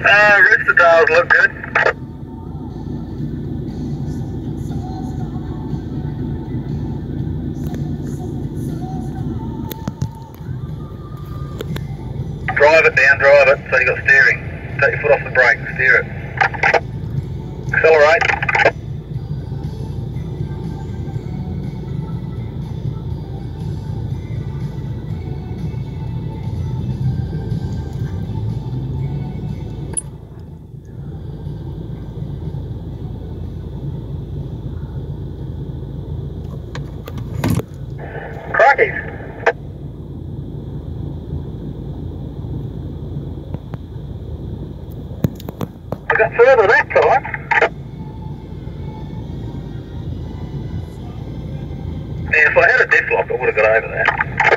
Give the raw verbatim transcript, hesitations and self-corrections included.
Uh, rest of the dials look good. Drive it down, drive it, so you got steering. Take your foot off the brake and steer it. Accelerate. Crikey. I got further that time. Yeah, if I had a diff lock, I would have got over that.